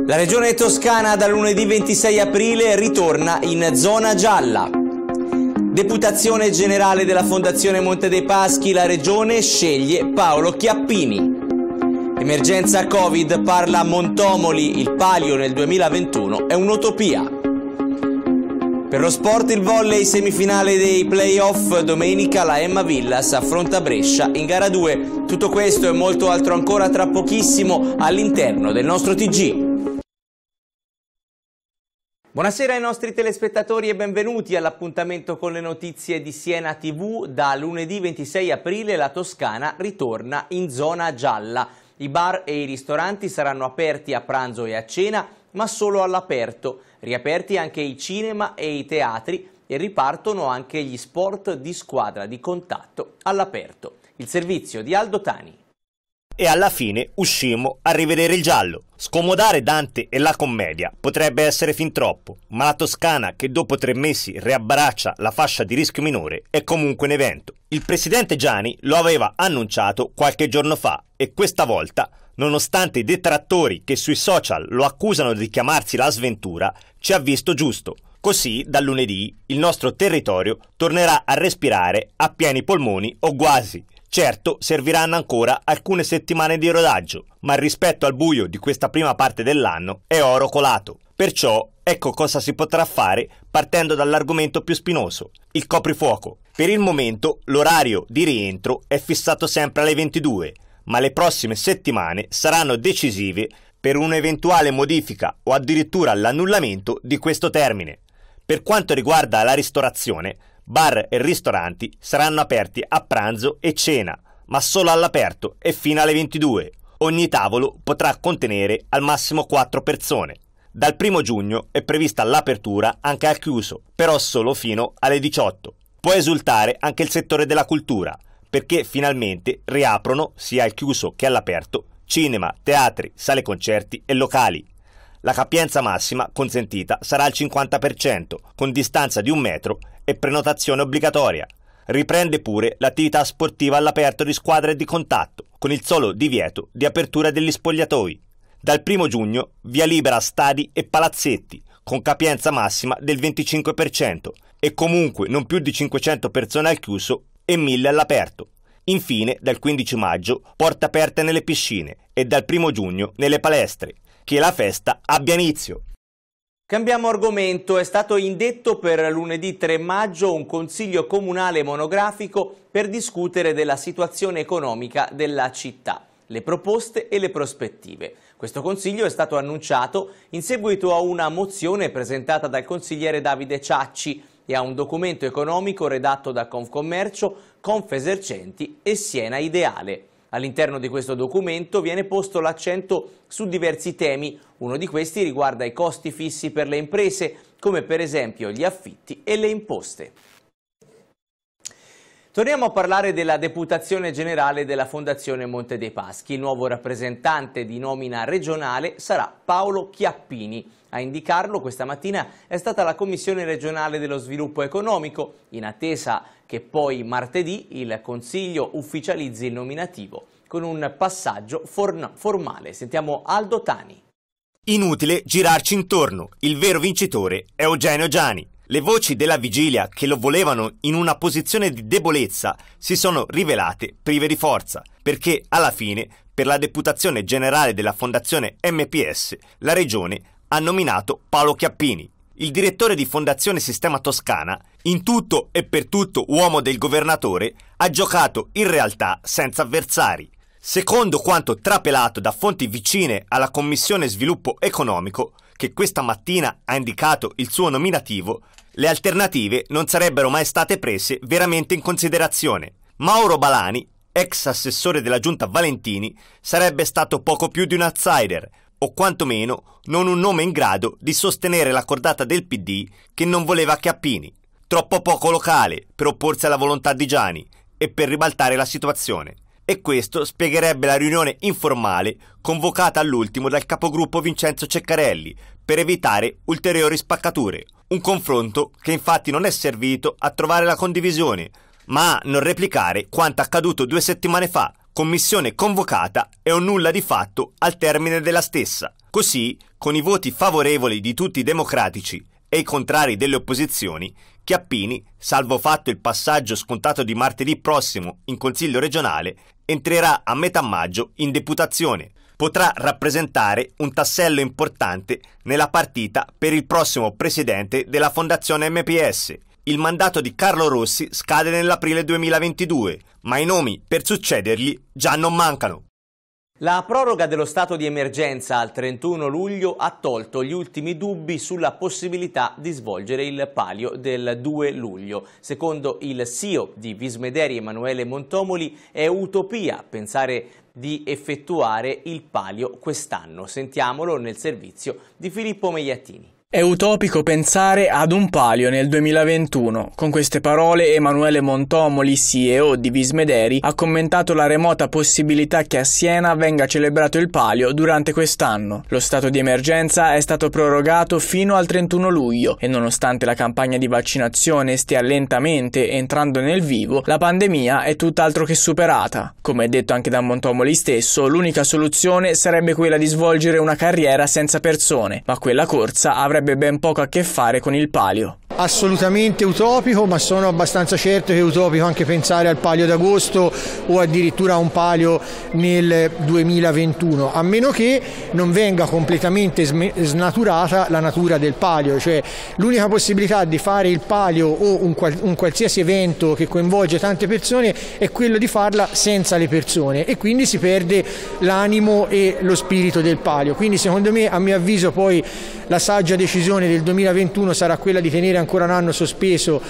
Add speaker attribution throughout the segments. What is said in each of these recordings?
Speaker 1: La regione Toscana dal lunedì 26 aprile ritorna in zona gialla. Deputazione generale della Fondazione Monte dei Paschi, la regione sceglie Paolo Chiappini. Emergenza Covid, parla Montomoli, il palio nel 2021 è un'utopia. Per lo sport il volley, semifinale dei playoff, domenica la Emma Villas affronta Brescia in gara 2. Tutto questo e molto altro ancora tra pochissimo all'interno del nostro TG. Buonasera ai nostri telespettatori e benvenuti all'appuntamento con le notizie di Siena TV. Da lunedì 26 aprile la Toscana ritorna in zona gialla. I bar e i ristoranti saranno aperti a pranzo e a cena, ma solo all'aperto. Riaperti anche i cinema e i teatri e ripartono anche gli sport di squadra di contatto all'aperto. Il servizio di Aldo Tani.
Speaker 2: E alla fine uscimmo a rivedere il giallo. Scomodare Dante e la commedia potrebbe essere fin troppo, ma la Toscana, che dopo 3 mesi riabbraccia la fascia di rischio minore, è comunque un evento. Il presidente Giani lo aveva annunciato qualche giorno fa e questa volta, nonostante i detrattori che sui social lo accusano di chiamarsi la sventura, ci ha visto giusto. Così, dal lunedì, il nostro territorio tornerà a respirare a pieni polmoni o quasi. Certo, serviranno ancora alcune settimane di rodaggio, ma rispetto al buio di questa prima parte dell'anno è oro colato. Perciò, ecco cosa si potrà fare partendo dall'argomento più spinoso, il coprifuoco. Per il momento, l'orario di rientro è fissato sempre alle 22, ma le prossime settimane saranno decisive per un'eventuale modifica o addirittura l'annullamento di questo termine. Per quanto riguarda la ristorazione, bar e ristoranti saranno aperti a pranzo e cena, ma solo all'aperto e fino alle 22. Ogni tavolo potrà contenere al massimo 4 persone. Dal 1 giugno è prevista l'apertura anche al chiuso, però solo fino alle 18. Può esultare anche il settore della cultura, perché finalmente riaprono, sia al chiuso che all'aperto, cinema, teatri, sale concerti e locali. La capienza massima consentita sarà al 50%, con distanza di 1 metro e prenotazione obbligatoria. Riprende pure l'attività sportiva all'aperto di squadre di contatto, con il solo divieto di apertura degli spogliatoi. Dal 1 giugno via libera a stadi e palazzetti, con capienza massima del 25% e comunque non più di 500 persone al chiuso e 1000 all'aperto. Infine, dal 15 maggio, porte aperte nelle piscine e dal 1 giugno nelle palestre. Che la festa abbia inizio.
Speaker 1: Cambiamo argomento. È stato indetto per lunedì 3 maggio un consiglio comunale monografico per discutere della situazione economica della città, le proposte e le prospettive. Questo consiglio è stato annunciato in seguito a una mozione presentata dal consigliere Davide Ciacci e a un documento economico redatto da Confcommercio, Confesercenti e Siena Ideale. All'interno di questo documento viene posto l'accento su diversi temi. Uno di questi riguarda i costi fissi per le imprese, come per esempio gli affitti e le imposte. Torniamo a parlare della Deputazione Generale della Fondazione Monte dei Paschi. Il nuovo rappresentante di nomina regionale sarà Paolo Chiappini. A indicarlo questa mattina è stata la Commissione regionale dello sviluppo economico, in attesa che poi martedì il Consiglio ufficializzi il nominativo con un passaggio formale. Sentiamo Aldo Tani.
Speaker 2: Inutile girarci intorno, il vero vincitore è Eugenio Giani. Le voci della vigilia che lo volevano in una posizione di debolezza si sono rivelate prive di forza, perché alla fine, per la Deputazione Generale della Fondazione MPS, la Regione ha nominato Paolo Chiappini. Il direttore di Fondazione Sistema Toscana, in tutto e per tutto uomo del governatore, ha giocato in realtà senza avversari. Secondo quanto trapelato da fonti vicine alla Commissione Sviluppo Economico, che questa mattina ha indicato il suo nominativo, le alternative non sarebbero mai state prese veramente in considerazione. Mauro Balani, ex assessore della Giunta Valentini, sarebbe stato poco più di un outsider, o quantomeno non un nome in grado di sostenere la cordata del PD che non voleva Chiappini. Troppo poco locale per opporsi alla volontà di Giani e per ribaltare la situazione. E questo spiegherebbe la riunione informale convocata all'ultimo dal capogruppo Vincenzo Ceccarelli per evitare ulteriori spaccature. Un confronto che infatti non è servito a trovare la condivisione, ma a non replicare quanto accaduto 2 settimane fa, commissione convocata e un nulla di fatto al termine della stessa. Così, con i voti favorevoli di tutti i democratici e i contrari delle opposizioni, Chiappini, salvo fatto il passaggio scontato di martedì prossimo in Consiglio regionale, entrerà a metà maggio in deputazione. Potrà rappresentare un tassello importante nella partita per il prossimo presidente della Fondazione MPS. Il mandato di Carlo Rossi scade nell'aprile 2022, ma i nomi per succedergli già non mancano.
Speaker 1: La proroga dello stato di emergenza al 31 luglio ha tolto gli ultimi dubbi sulla possibilità di svolgere il palio del 2 luglio. Secondo il CEO di Vismederi Emanuele Montomoli è utopia pensare di effettuare il palio quest'anno. Sentiamolo nel servizio di Filippo Megliattini.
Speaker 3: È utopico pensare ad un palio nel 2021. Con queste parole Emanuele Montomoli, CEO di Vismederi, ha commentato la remota possibilità che a Siena venga celebrato il palio durante quest'anno. Lo stato di emergenza è stato prorogato fino al 31 luglio e nonostante la campagna di vaccinazione stia lentamente entrando nel vivo, la pandemia è tutt'altro che superata. Come detto anche da Montomoli stesso, l'unica soluzione sarebbe quella di svolgere una carriera senza persone, ma quella corsa avrebbe ben poco a che fare con il palio.
Speaker 4: Assolutamente utopico, ma sono abbastanza certo che è utopico anche pensare al palio d'agosto o addirittura a un palio nel 2021, a meno che non venga completamente snaturata la natura del palio, cioè l'unica possibilità di fare il palio o un qualsiasi evento che coinvolge tante persone è quello di farla senza le persone e quindi si perde l'animo e lo spirito del palio. Quindi secondo me, a mio avviso, poi la saggia decisione del 2021 sarà quella di tenere ancora un anno sospeso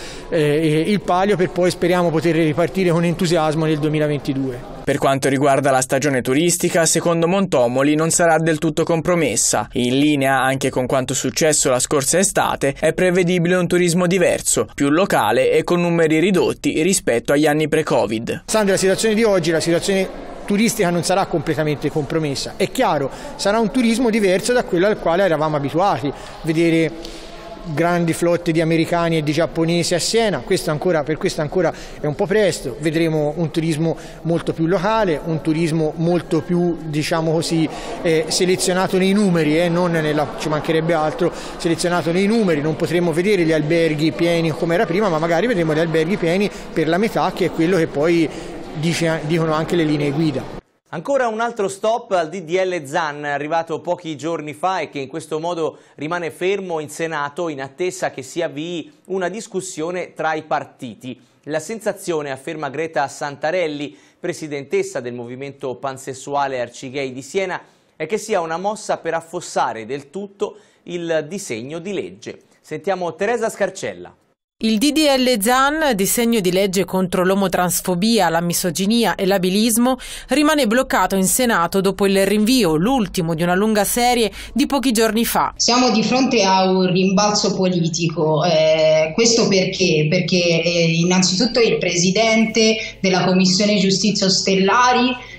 Speaker 4: il palio per poi speriamo poter ripartire con entusiasmo nel 2022.
Speaker 3: Per quanto riguarda la stagione turistica, secondo Montomoli non sarà del tutto compromessa. In linea anche con quanto successo la scorsa estate, è prevedibile un turismo diverso, più locale e con numeri ridotti rispetto agli anni pre-Covid.
Speaker 4: Stando alla situazione di oggi, la situazione turistica non sarà completamente compromessa. È chiaro, sarà un turismo diverso da quello al quale eravamo abituati, vedere grandi flotte di americani e di giapponesi a Siena, per questo ancora è un po' presto. Vedremo un turismo molto più locale, un turismo molto più, diciamo così, selezionato nei numeri, ci mancherebbe altro, selezionato nei numeri. Non potremo vedere gli alberghi pieni come era prima, ma magari vedremo gli alberghi pieni per la metà, che è quello che poi dicono anche le linee guida.
Speaker 1: Ancora un altro stop al DDL Zan, arrivato pochi giorni fa e che in questo modo rimane fermo in Senato in attesa che si avvii una discussione tra i partiti. La sensazione, afferma Greta Santarelli, presidentessa del movimento pansessuale Arcigay di Siena, è che sia una mossa per affossare del tutto il disegno di legge. Sentiamo Teresa Scarcella.
Speaker 5: Il DDL Zan, disegno di legge contro l'omotransfobia, la misoginia e l'abilismo, rimane bloccato in Senato dopo il rinvio, l'ultimo di una lunga serie, di pochi giorni fa.
Speaker 6: Siamo di fronte a un rimbalzo politico, questo perché? Perché innanzitutto il presidente della Commissione Giustizia Ostellari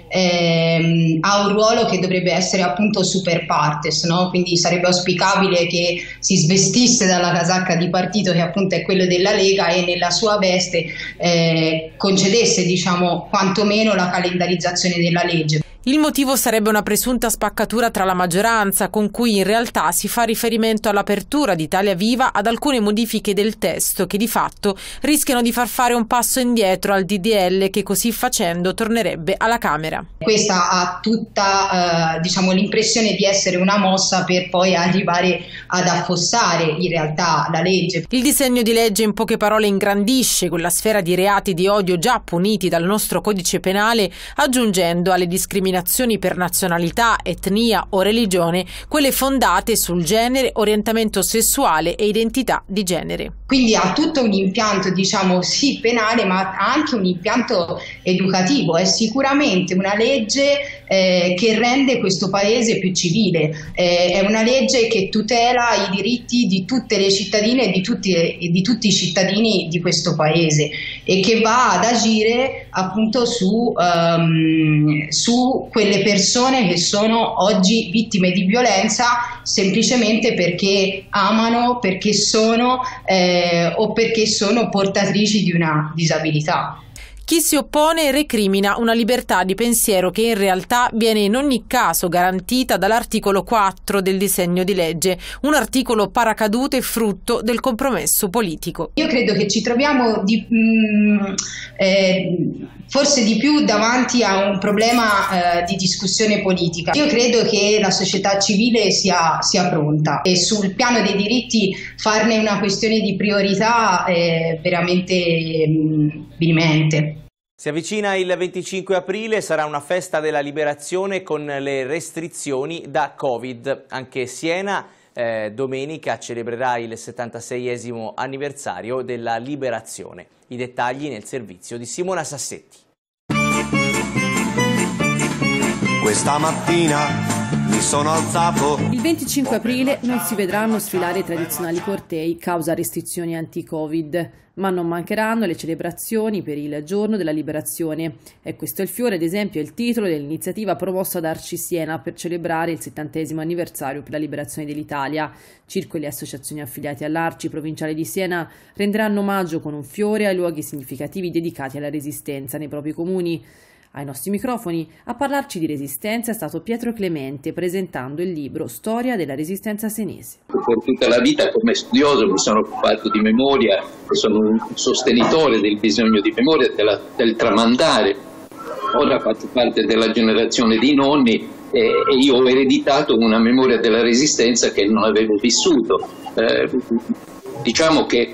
Speaker 6: ha un ruolo che dovrebbe essere appunto super partes, no? Quindi sarebbe auspicabile che si svestisse dalla casacca di partito che appunto è quello della Lega e nella sua veste concedesse, diciamo, quantomeno la calendarizzazione della legge.
Speaker 5: Il motivo sarebbe una presunta spaccatura tra la maggioranza, con cui in realtà si fa riferimento all'apertura di Italia Viva ad alcune modifiche del testo che di fatto rischiano di far fare un passo indietro al DDL che così facendo tornerebbe alla Camera.
Speaker 6: Questa ha tutta diciamo, l'impressione di essere una mossa per poi arrivare ad affossare in realtà la legge.
Speaker 5: Il disegno di legge in poche parole ingrandisce quella sfera di reati di odio già puniti dal nostro codice penale, aggiungendo alle discriminazioni per nazionalità, etnia o religione quelle fondate sul genere, orientamento sessuale e identità di genere.
Speaker 6: Quindi ha tutto un impianto, diciamo, sì penale, ma ha anche un impianto educativo. È sicuramente una legge che rende questo paese più civile, è una legge che tutela i diritti di tutte le cittadine e di tutti i cittadini di questo paese e che va ad agire appunto su quelle persone che sono oggi vittime di violenza semplicemente perché amano, perché sono o perché sono portatrici di una disabilità.
Speaker 5: Chi si oppone recrimina una libertà di pensiero che in realtà viene in ogni caso garantita dall'articolo 4 del disegno di legge, un articolo paracadute frutto del compromesso politico.
Speaker 6: Io credo che ci troviamo forse di più davanti a un problema di discussione politica. Io credo che la società civile sia pronta, e sul piano dei diritti farne una questione di priorità è veramente dirimente.
Speaker 1: Si avvicina il 25 aprile, sarà una festa della liberazione con le restrizioni da Covid. Anche Siena domenica celebrerà il 76esimo anniversario della liberazione. I dettagli nel servizio di Simona Sassetti.
Speaker 7: Questa mattina mi sono alzato.
Speaker 8: Il 25 aprile non si vedranno sfilare i tradizionali cortei causa restrizioni anti-Covid, ma non mancheranno le celebrazioni per il giorno della liberazione. E questo è il fiore, ad esempio, è il titolo dell'iniziativa promossa da Arci Siena per celebrare il 70° anniversario per la liberazione dell'Italia. Circoli e associazioni affiliati all'Arci provinciale di Siena renderanno omaggio con un fiore ai luoghi significativi dedicati alla Resistenza nei propri comuni. Ai nostri microfoni a parlarci di Resistenza è stato Pietro Clemente, presentando il libro Storia della Resistenza senese.
Speaker 9: Per tutta la vita come studioso mi sono occupato di memoria, sono un sostenitore del bisogno di memoria, del tramandare. Ora faccio parte della generazione di nonni e io ho ereditato una memoria della Resistenza che non avevo vissuto. Diciamo che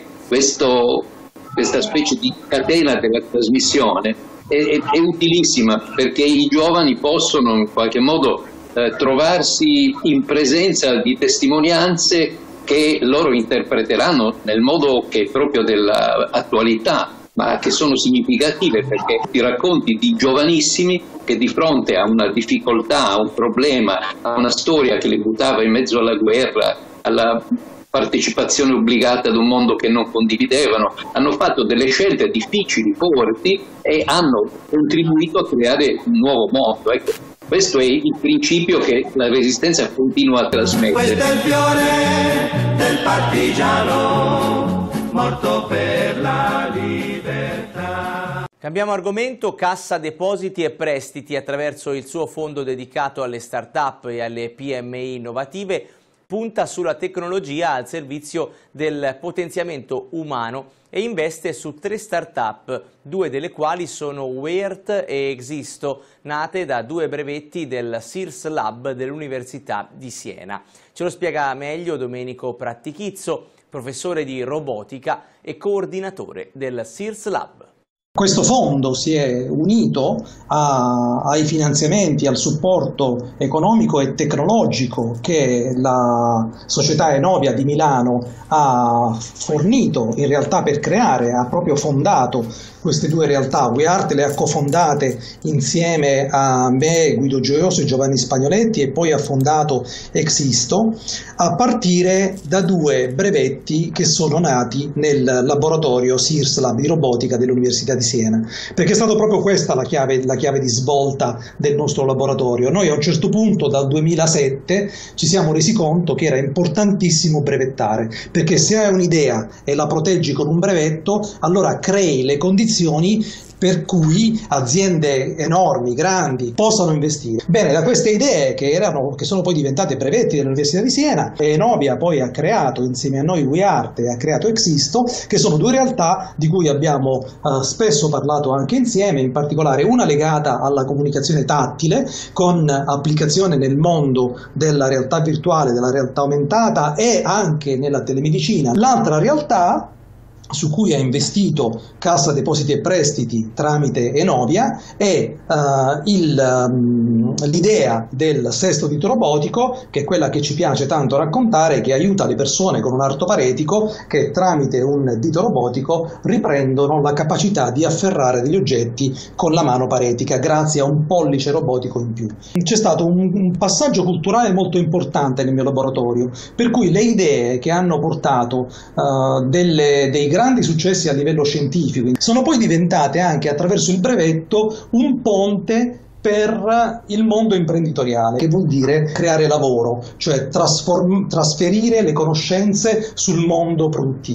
Speaker 9: questa specie di catena della trasmissione è utilissima, perché i giovani possono in qualche modo trovarsi in presenza di testimonianze che loro interpreteranno nel modo che è proprio dell'attualità, ma che sono significative, perché i racconti di giovanissimi che di fronte a una difficoltà, a un problema, a una storia che li buttava in mezzo alla guerra, alla partecipazione obbligata ad un mondo che non condividevano, hanno fatto delle scelte difficili, forti, e hanno contribuito a creare un nuovo mondo. Ecco, questo è il principio che la Resistenza continua a trasmettere.
Speaker 7: Questo è il fiore del partigiano morto per la libertà.
Speaker 1: Cambiamo argomento. Cassa Depositi e Prestiti, attraverso il suo fondo dedicato alle start-up e alle PMI innovative, punta sulla tecnologia al servizio del potenziamento umano e investe su 3 start-up, 2 delle quali sono Weart e Existo, nate da 2 brevetti del SIRS Lab dell'Università di Siena. Ce lo spiega meglio Domenico Prattichizzo, professore di robotica e coordinatore del SIRS Lab.
Speaker 10: Questo fondo si è unito ai finanziamenti, al supporto economico e tecnologico che la società Enovia di Milano ha fornito in realtà per creare, ha proprio fondato queste 2 realtà. Weart le ha cofondate insieme a me, Guido Gioioso e Giovanni Spagnoletti, e poi ha fondato Existo, a partire da 2 brevetti che sono nati nel laboratorio SIRS Lab di robotica dell'Università di Siena, perché è stata proprio questa la chiave di svolta del nostro laboratorio. Noi a un certo punto, dal 2007, ci siamo resi conto che era importantissimo brevettare, perché se hai un'idea e la proteggi con un brevetto, allora crei le condizioni per cui aziende enormi, grandi, possano investire. Bene, da queste idee che sono poi diventate brevetti dell'Università di Siena, Enovia poi ha creato insieme a noi Weart e ha creato Existo, che sono 2 realtà di cui abbiamo spesso parlato anche insieme, in particolare una legata alla comunicazione tattile con applicazione nel mondo della realtà virtuale, della realtà aumentata e anche nella telemedicina. L'altra realtà su cui ha investito Cassa Depositi e Prestiti tramite Enovia è l'idea del sesto dito robotico, che è quella che ci piace tanto raccontare, che aiuta le persone con un arto paretico che tramite un dito robotico riprendono la capacità di afferrare degli oggetti con la mano paretica grazie a un pollice robotico in più. C'è stato un passaggio culturale molto importante nel mio laboratorio, per cui le idee che hanno portato dei grandi successi a livello scientifico sono poi diventate anche, attraverso il brevetto, un ponte per il mondo imprenditoriale, che vuol dire creare lavoro, cioè trasferire le conoscenze sul mondo produttivo.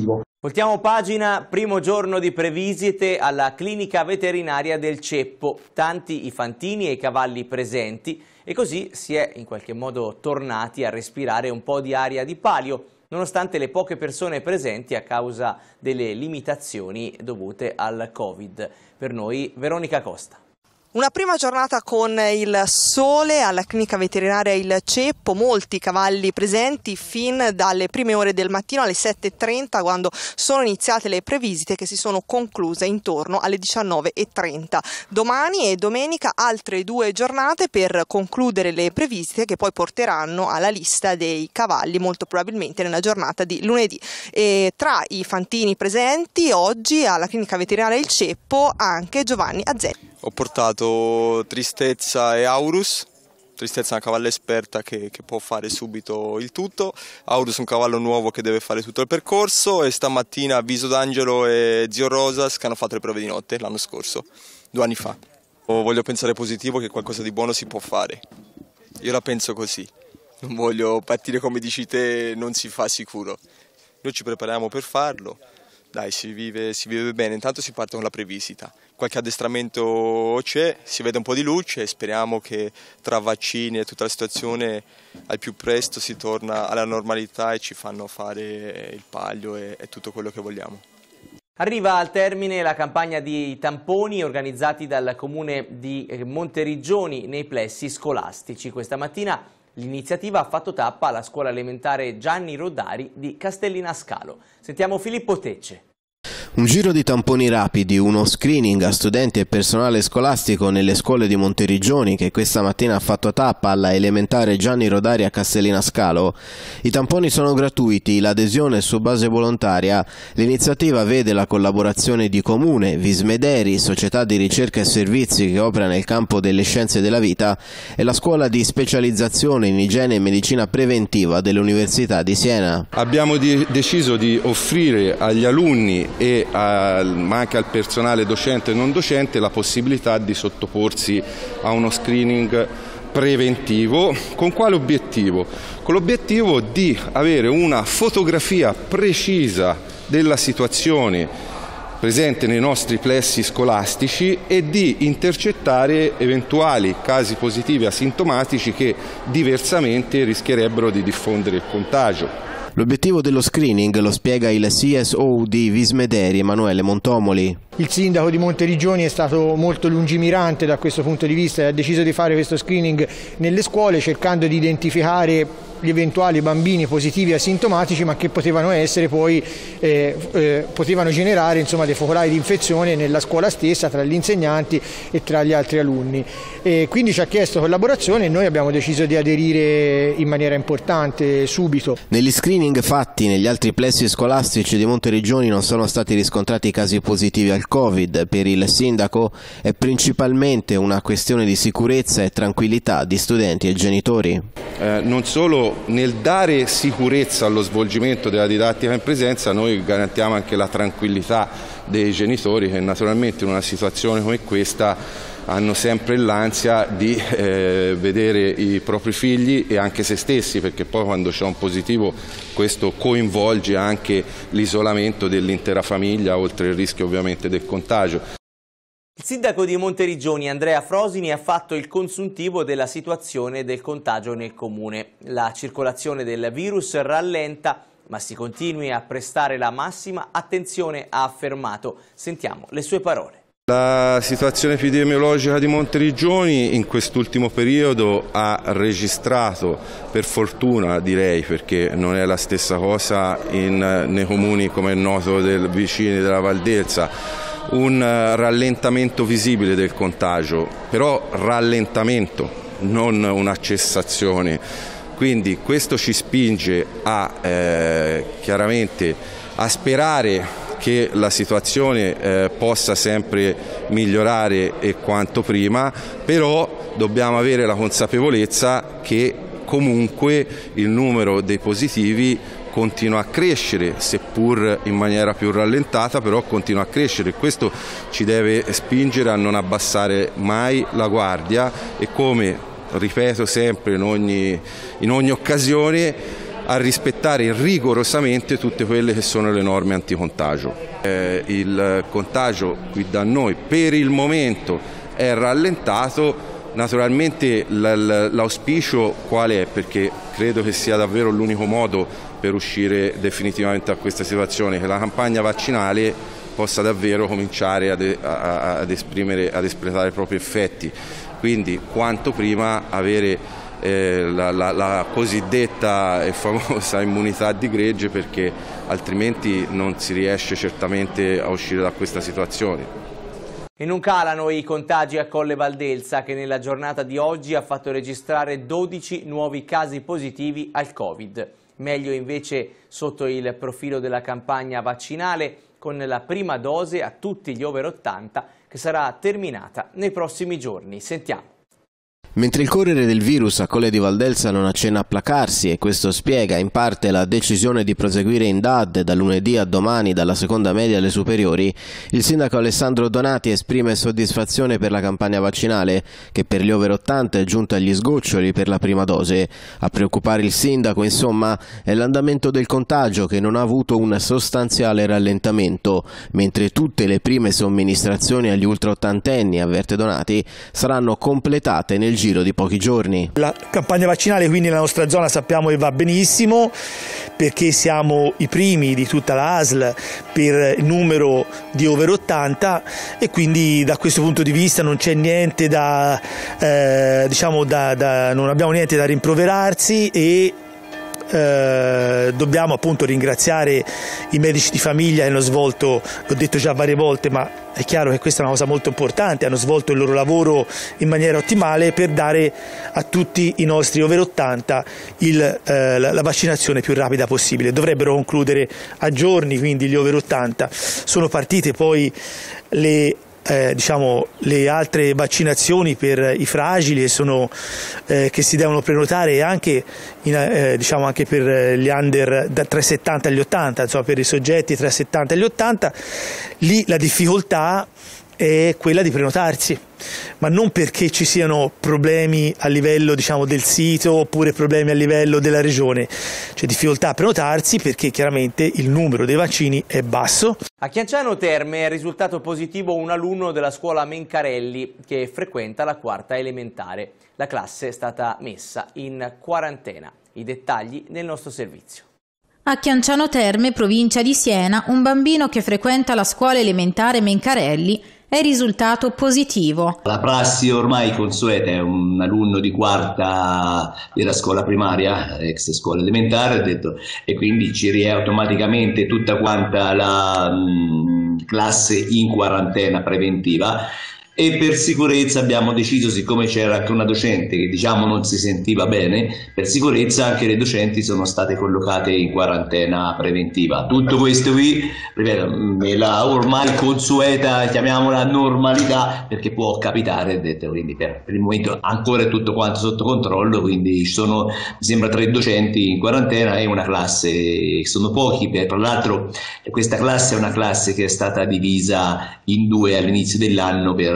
Speaker 1: Voltiamo pagina, primo giorno di previsite alla clinica veterinaria del Ceppo, tanti i fantini e i cavalli presenti e così si è in qualche modo tornati a respirare un po' di aria di Palio, nonostante le poche persone presenti a causa delle limitazioni dovute al Covid. Per noi Veronica Costa.
Speaker 11: Una prima giornata con il sole alla clinica veterinaria Il Ceppo, molti cavalli presenti fin dalle prime ore del mattino alle 7:30 quando sono iniziate le previsite che si sono concluse intorno alle 19:30. Domani e domenica altre 2 giornate per concludere le previsite che poi porteranno alla lista dei cavalli molto probabilmente nella giornata di lunedì. E tra i fantini presenti oggi alla clinica veterinaria Il Ceppo anche Giovanni Azzetti.
Speaker 12: Ho portato Tristezza e Aurus. Tristezza è una cavalla esperta che può fare subito il tutto. Aurus è un cavallo nuovo che deve fare tutto il percorso e stamattina Viso d'Angelo e Zio Rosas che hanno fatto le prove di notte l'anno scorso, 2 anni fa. Voglio pensare positivo che qualcosa di buono si può fare. Io la penso così. Non voglio partire come dici te, non si fa sicuro. Noi ci prepariamo per farlo. Dai, si vive bene, intanto si parte con la previsita. Qualche addestramento c'è, si vede un po' di luce e speriamo che tra vaccini e tutta la situazione al più presto si torna alla normalità e ci fanno fare il palio e tutto quello che vogliamo.
Speaker 1: Arriva al termine la campagna di tamponi organizzati dal comune di Monteriggioni nei plessi scolastici. Questa mattina l'iniziativa ha fatto tappa alla scuola elementare Gianni Rodari di Castellinascalo. Sentiamo Filippo Tecce.
Speaker 13: Un giro di tamponi rapidi, uno screening a studenti e personale scolastico nelle scuole di Monteriggioni che questa mattina ha fatto tappa alla elementare Gianni Rodari a Castellinascalo. I tamponi sono gratuiti, l'adesione è su base volontaria. L'iniziativa vede la collaborazione di Comune, Vismederi, società di ricerca e servizi che opera nel campo delle scienze della vita e la scuola di specializzazione in igiene e medicina preventiva dell'Università di Siena.
Speaker 14: Abbiamo deciso di offrire agli alunni ma anche al personale docente e non docente la possibilità di sottoporsi a uno screening preventivo. Con quale obiettivo? Con l'obiettivo di avere una fotografia precisa della situazione presente nei nostri plessi scolastici e di intercettare eventuali casi positivi asintomatici che diversamente rischierebbero di diffondere il contagio.
Speaker 13: L'obiettivo dello screening lo spiega il CSO di Vismederi, Emanuele Montomoli.
Speaker 4: Il sindaco di Monteriggioni è stato molto lungimirante da questo punto di vista e ha deciso di fare questo screening nelle scuole cercando di identificare gli eventuali bambini positivi asintomatici ma che potevano essere poi potevano generare insomma dei focolai di infezione nella scuola stessa tra gli insegnanti e tra gli altri alunni. E quindi ci ha chiesto collaborazione e noi abbiamo deciso di aderire in maniera importante subito.
Speaker 13: Negli screening fatti negli altri plessi scolastici di Monteriggioni non sono stati riscontrati casi positivi al Covid. Per il sindaco è principalmente una questione di sicurezza e tranquillità di studenti e genitori.
Speaker 14: Non solo nel dare sicurezza allo svolgimento della didattica in presenza, noi garantiamo anche la tranquillità dei genitori che naturalmente in una situazione come questa hanno sempre l'ansia di vedere i propri figli e anche se stessi, perché poi quando c'è un positivo questo coinvolge anche l'isolamento dell'intera famiglia, oltre il rischio ovviamente del contagio.
Speaker 1: Il sindaco di Monteriggioni, Andrea Frosini, ha fatto il consuntivo della situazione del contagio nel comune. La circolazione del virus rallenta, ma si continui a prestare la massima attenzione, ha affermato. Sentiamo le sue parole.
Speaker 14: La situazione epidemiologica di Monteriggioni in quest'ultimo periodo ha registrato, per fortuna direi, perché non è la stessa cosa nei comuni come è noto vicini della Valdelsa, un rallentamento visibile del contagio, però rallentamento, non una cessazione. Quindi questo ci spinge chiaramente a sperare che la situazione possa sempre migliorare e quanto prima, però dobbiamo avere la consapevolezza che comunque il numero dei positivi continua a crescere, seppur in maniera più rallentata, però continua a crescere. Questo ci deve spingere a non abbassare mai la guardia e, come ripeto sempre in ogni occasione, a rispettare rigorosamente tutte quelle che sono le norme anticontagio. Il contagio qui da noi per il momento è rallentato, naturalmente l'auspicio quale è? Perché credo che sia davvero l'unico modo per uscire definitivamente da questa situazione, che la campagna vaccinale possa davvero cominciare ad espletare i propri effetti, quindi quanto prima avere la cosiddetta e famosa immunità di gregge, perché altrimenti non si riesce certamente a uscire da questa situazione.
Speaker 1: E non calano i contagi a Colle Valdelsa, che nella giornata di oggi ha fatto registrare 12 nuovi casi positivi al Covid. Meglio invece sotto il profilo della campagna vaccinale, con la prima dose a tutti gli over 80 che sarà terminata nei prossimi giorni. Sentiamo.
Speaker 13: Mentre il correre del virus a Colle di Valdelsa non accenna a placarsi, e questo spiega in parte la decisione di proseguire in DAD da lunedì a domani dalla seconda media alle superiori, il sindaco Alessandro Donati esprime soddisfazione per la campagna vaccinale, che per gli over 80 è giunta agli sgoccioli per la prima dose. A preoccupare il sindaco, insomma, è l'andamento del contagio, che non ha avuto un sostanziale rallentamento, mentre tutte le prime somministrazioni agli ultraottantenni, avverte Donati, saranno completate nel giro di pochi giorni.
Speaker 15: La campagna vaccinale quindi nella nostra zona sappiamo che va benissimo, perché siamo i primi di tutta la ASL per numero di over 80, e quindi da questo punto di vista non c'è niente non abbiamo niente da rimproverarsi, e dobbiamo appunto ringraziare i medici di famiglia che hanno svolto, l'ho detto già varie volte, ma è chiaro che questa è una cosa molto importante, hanno svolto il loro lavoro in maniera ottimale per dare a tutti i nostri over 80 la vaccinazione più rapida possibile. Dovrebbero concludere a giorni, quindi gli over 80. Sono partite poi le altre vaccinazioni per i fragili che si devono prenotare, anche anche per gli under tra i 70 e gli 80, insomma per i soggetti tra i 70 e gli 80. Lì la difficoltà è quella di prenotarsi, ma non perché ci siano problemi a livello del sito oppure problemi a livello della regione. C'è difficoltà a prenotarsi perché chiaramente il numero dei vaccini è basso.
Speaker 1: A Chianciano Terme è risultato positivo un alunno della scuola Mencarelli che frequenta la quarta elementare. La classe è stata messa in quarantena. I dettagli nel nostro servizio.
Speaker 16: A Chianciano Terme, provincia di Siena, un bambino che frequenta la scuola elementare Mencarelli è risultato positivo.
Speaker 17: La prassi ormai consueta è un alunno di quarta della scuola primaria, ex scuola elementare, e quindi ci riè automaticamente tutta quanta la classe in quarantena preventiva. E per sicurezza abbiamo deciso, siccome c'era anche una docente che non si sentiva bene, per sicurezza anche le docenti sono state collocate in quarantena preventiva. Tutto questo qui, ripeto, è la ormai consueta, chiamiamola normalità, perché può capitare, quindi per il momento ancora è tutto quanto sotto controllo, quindi ci sono, mi sembra, 3 docenti in quarantena e una classe, sono pochi, tra l'altro questa classe è una classe che è stata divisa in 2 all'inizio dell'anno per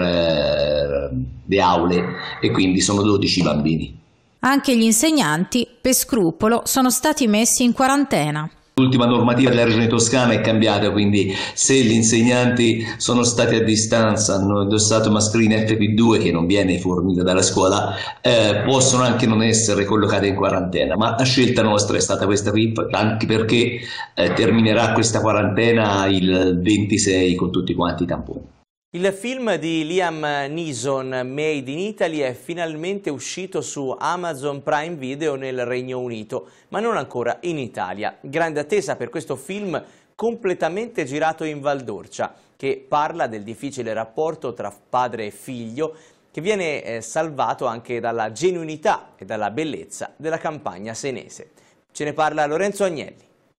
Speaker 17: le aule, e quindi sono 12 bambini.
Speaker 16: Anche gli insegnanti, per scrupolo, sono stati messi in quarantena.
Speaker 17: L'ultima normativa della regione Toscana è cambiata, quindi se gli insegnanti sono stati a distanza, hanno indossato mascherina FP2 che non viene fornita dalla scuola, possono anche non essere collocati in quarantena, ma la scelta nostra è stata questa qui, anche perché terminerà questa quarantena il 26 con tutti quanti i tamponi.
Speaker 1: Il film di Liam Neeson, Made in Italy, è finalmente uscito su Amazon Prime Video nel Regno Unito, ma non ancora in Italia. Grande attesa per questo film completamente girato in Valdorcia, che parla del difficile rapporto tra padre e figlio, che viene salvato anche dalla genuinità e dalla bellezza della campagna senese. Ce ne parla Lorenzo Agnelli.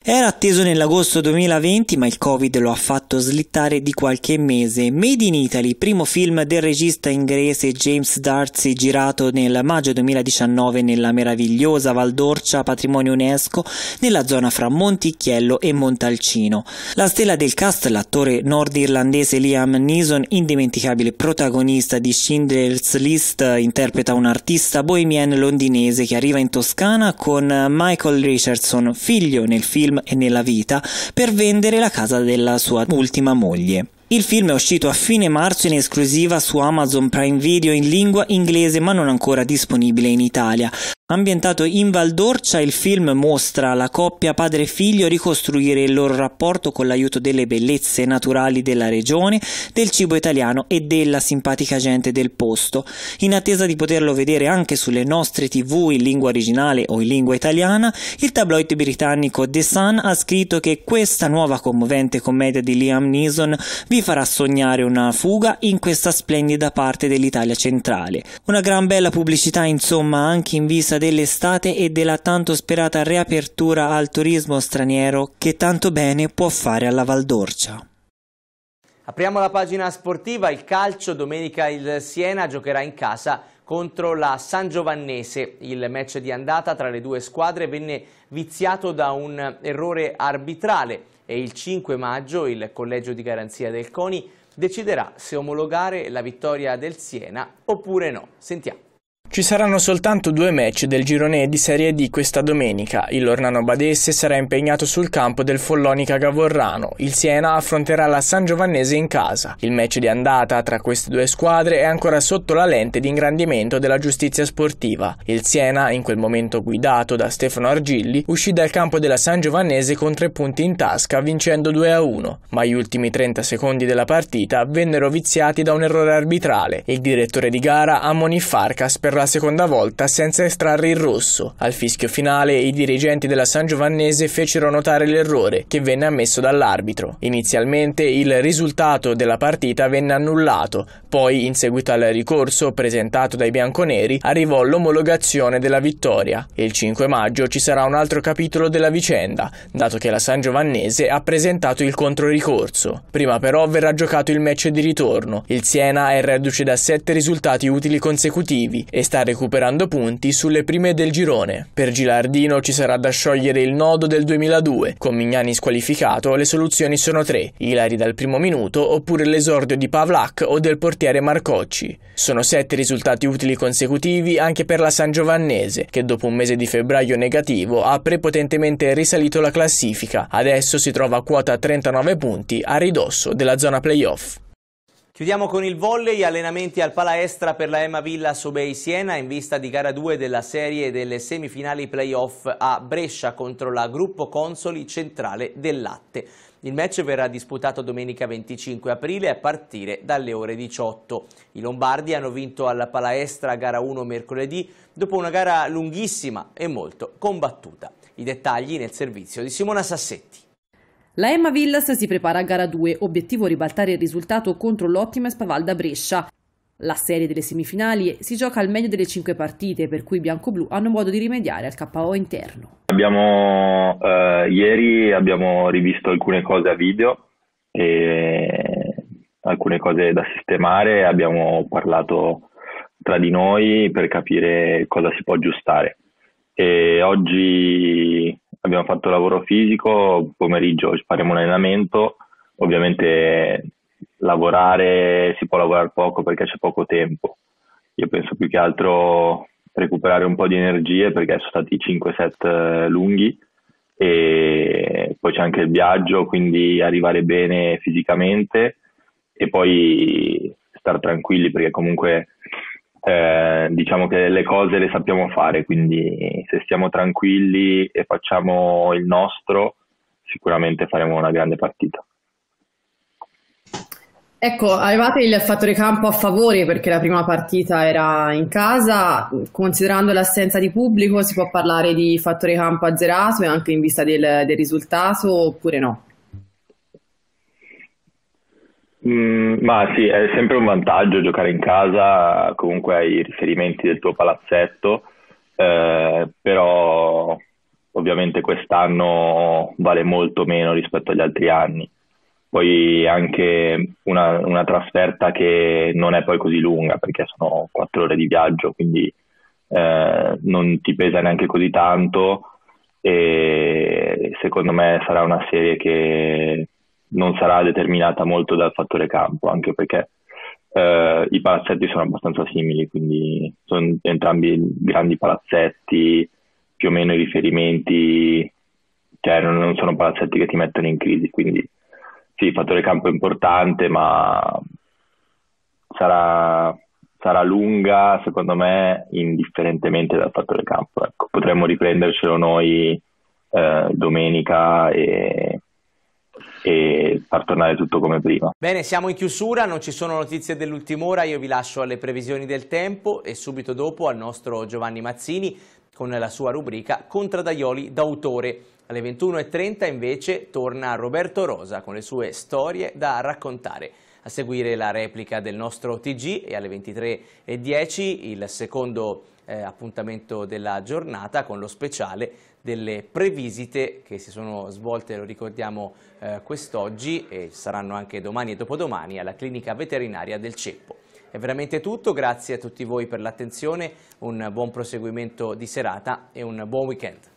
Speaker 18: Era atteso nell'agosto 2020, ma il Covid lo ha fatto slittare di qualche mese. Made in Italy, primo film del regista inglese James Darcy, girato nel maggio 2019 nella meravigliosa Val d'Orcia, patrimonio UNESCO, nella zona fra Monticchiello e Montalcino. La stella del cast, l'attore nordirlandese Liam Neeson, indimenticabile protagonista di Schindler's List, interpreta un artista bohemian londinese che arriva in Toscana con Michael Richardson, figlio nel film e nella vita, per vendere la casa della sua ultima moglie. Il film è uscito a fine marzo in esclusiva su Amazon Prime Video in lingua inglese, ma non ancora disponibile in Italia. Ambientato in Val d'Orcia, il film mostra la coppia padre e figlio ricostruire il loro rapporto con l'aiuto delle bellezze naturali della regione, del cibo italiano e della simpatica gente del posto. In attesa di poterlo vedere anche sulle nostre TV in lingua originale o in lingua italiana, il tabloid britannico The Sun ha scritto che questa nuova commovente commedia di Liam Neeson vi farà sognare una fuga in questa splendida parte dell'Italia centrale. Una gran bella pubblicità, insomma, anche in vista dell'estate e della tanto sperata riapertura al turismo straniero che tanto bene può fare alla Val d'Orcia.
Speaker 1: Apriamo la pagina sportiva. Il calcio, domenica il Siena giocherà in casa contro la Sangiovannese. Il match di andata tra le due squadre venne viziato da un errore arbitrale e il 5 maggio il collegio di garanzia del CONI deciderà se omologare la vittoria del Siena oppure no. Sentiamo.
Speaker 3: Ci saranno soltanto 2 match del girone di Serie D questa domenica. Il Lornano Badesse sarà impegnato sul campo del Follonica Gavorrano. Il Siena affronterà la Sangiovannese in casa. Il match di andata tra queste due squadre è ancora sotto la lente di ingrandimento della giustizia sportiva. Il Siena, in quel momento guidato da Stefano Argilli, uscì dal campo della Sangiovannese con 3 punti in tasca, vincendo 2-1. Ma gli ultimi 30 secondi della partita vennero viziati da un errore arbitrale. Il direttore di gara ammonì Farkas per la seconda volta senza estrarre il rosso. Al fischio finale i dirigenti della Sangiovannese fecero notare l'errore, che venne ammesso dall'arbitro. Inizialmente il risultato della partita venne annullato, poi in seguito al ricorso presentato dai bianconeri arrivò l'omologazione della vittoria. Il 5 maggio ci sarà un altro capitolo della vicenda, dato che la Sangiovannese ha presentato il controricorso. Prima però verrà giocato il match di ritorno. Il Siena è reduce da 7 risultati utili consecutivi e sta recuperando punti sulle prime del girone. Per Gilardino ci sarà da sciogliere il nodo del 2002. Con Mignani squalificato le soluzioni sono 3: Ilari dal primo minuto oppure l'esordio di Pavlak o del portiere Marcocci. Sono 7 risultati utili consecutivi anche per la Sangiovannese, che dopo un mese di febbraio negativo ha prepotentemente risalito la classifica. Adesso si trova a quota 39 punti, a ridosso della zona playoff.
Speaker 1: Chiudiamo con il volley, allenamenti al Palaestra per la Ema Villa Sobei Siena in vista di gara 2 della serie delle semifinali playoff a Brescia contro la Gruppo Consoli Centrale del Latte. Il match verrà disputato domenica 25 aprile a partire dalle ore 18. I lombardi hanno vinto al Palaestra gara 1 mercoledì dopo una gara lunghissima e molto combattuta. I dettagli nel servizio di Simona Sassetti.
Speaker 8: La Ema Villas si prepara a gara 2, obiettivo ribaltare il risultato contro l'ottima Spavalda Brescia. La serie delle semifinali si gioca al meglio delle 5 partite, per cui i biancoblù hanno modo di rimediare al KO interno.
Speaker 19: Ieri abbiamo rivisto alcune cose a video e alcune cose da sistemare, abbiamo parlato tra di noi per capire cosa si può aggiustare. E oggi abbiamo fatto lavoro fisico, pomeriggio faremo un allenamento, ovviamente si può lavorare poco perché c'è poco tempo. Io penso più che altro recuperare un po' di energie perché sono stati 5 set lunghi e poi c'è anche il viaggio, quindi arrivare bene fisicamente e poi stare tranquilli perché comunque diciamo che le cose le sappiamo fare, quindi se stiamo tranquilli e facciamo il nostro sicuramente faremo una grande partita.
Speaker 8: Ecco, avevate il fattore campo a favore perché la prima partita era in casa, considerando l'assenza di pubblico si può parlare di fattore campo azzerato e anche in vista del risultato oppure no?
Speaker 19: Ma sì, è sempre un vantaggio giocare in casa, comunque hai i riferimenti del tuo palazzetto, però ovviamente quest'anno vale molto meno rispetto agli altri anni. Poi anche una trasferta che non è poi così lunga, perché sono 4 ore di viaggio, quindi non ti pesa neanche così tanto, e secondo me sarà una serie che non sarà determinata molto dal fattore campo, anche perché i palazzetti sono abbastanza simili, quindi sono entrambi grandi palazzetti, più o meno i riferimenti, cioè non sono palazzetti che ti mettono in crisi, quindi sì, il fattore campo è importante, ma sarà lunga, secondo me, indifferentemente dal fattore campo. Ecco, potremmo riprendercelo noi domenica e far tornare tutto come prima.
Speaker 1: Bene, siamo in chiusura, non ci sono notizie dell'ultima ora, io vi lascio alle previsioni del tempo e subito dopo al nostro Giovanni Mazzini con la sua rubrica Contraddaioli d'autore. Alle 21:30 invece torna Roberto Rosa con le sue storie da raccontare. A seguire la replica del nostro TG e alle 23:10 il secondo appuntamento della giornata con lo speciale delle previsite che si sono svolte, lo ricordiamo, quest'oggi e saranno anche domani e dopodomani alla clinica veterinaria del Ceppo. È veramente tutto, grazie a tutti voi per l'attenzione, un buon proseguimento di serata e un buon weekend.